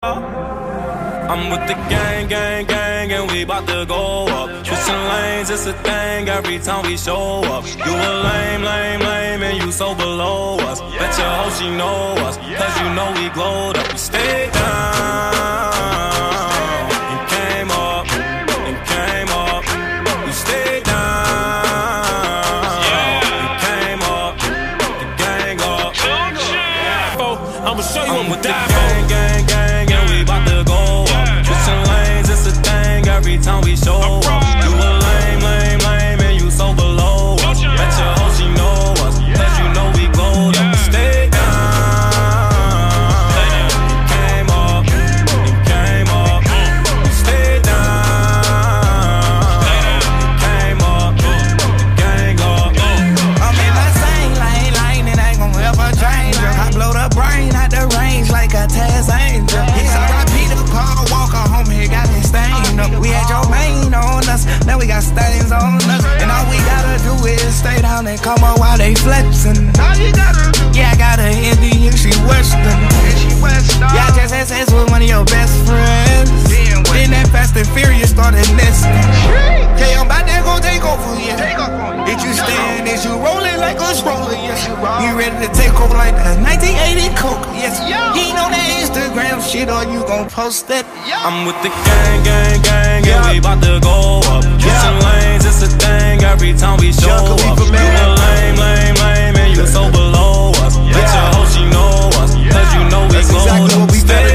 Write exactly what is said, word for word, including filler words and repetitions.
I'm with the gang, gang, gang, and we bout to go up. Switching lanes, it's a thing every time we show up. You a lame, lame, lame, and you so below us. Bet your hoe she know us, cause you know we glowed up. We stayed down, and came up, and came up. We stayed down, and came up, the gang up. I'ma show you I'm what with the die gang, gang, gang, and we bout to go up. Switching lanes, it's a thing every time we show up. You a lame, lame, lame, and you so below us. Bet your hoe she know us, cause you know we glowed up. We stayed down, came up, and came up. We stayed down, came up, the gang up. I'm in my same lane, lane, and ain't gon' ever change. I blow the brain out the range like a Taz Angel. It's R I P to Paul Walker, homie, got me stained up. We had your main on us, now we got stains on us. And all we gotta do is stay down and come up while they flexin'. All you gotta do. Yeah, I got a Indian, she Western. Yeah, I just had sex with one of your best friends. Then that Fast and Furious started nesting. Okay, I'm about to go take over, yeah. Did you stand? Is you rolling like a stroller? Yes, you roll. You ready to take over like that nineteen eighty Coke? Yes, you ain't on that Instagram shit, or you gon' post it? I'm with the gang, gang, gang, and we bout to go up. Switching lanes, it's a thing every time we show up. You a lame, lame, lame, and you so below us. Bet your hoe she know us, cause you know we glowed up.